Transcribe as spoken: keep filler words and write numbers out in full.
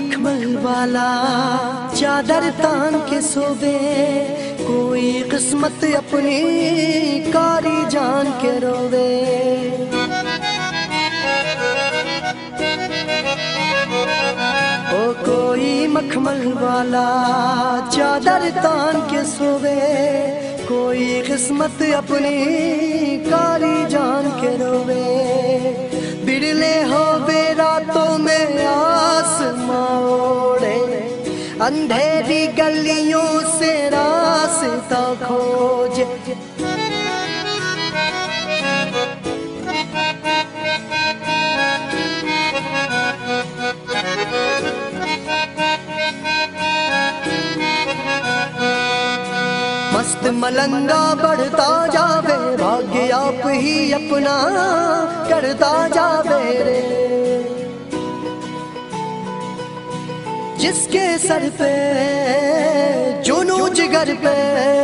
मखमल वाला चादर तान के सोवे, कोई किस्मत अपनी कारी जान के रोवे। ओ कोई मखमल वाला चादर तान के सोवे, कोई किस्मत अपनी कारी जान के रोवे। बिरले हो रातों में आसमां ओढ़े, अंधेरी गलियों से रास्ता खोजे। मस्त मलंगा बढ़ता जावे, भाग्य आप ही अपना करता जावे रे। जिसके सर पे जुनू जिगर पे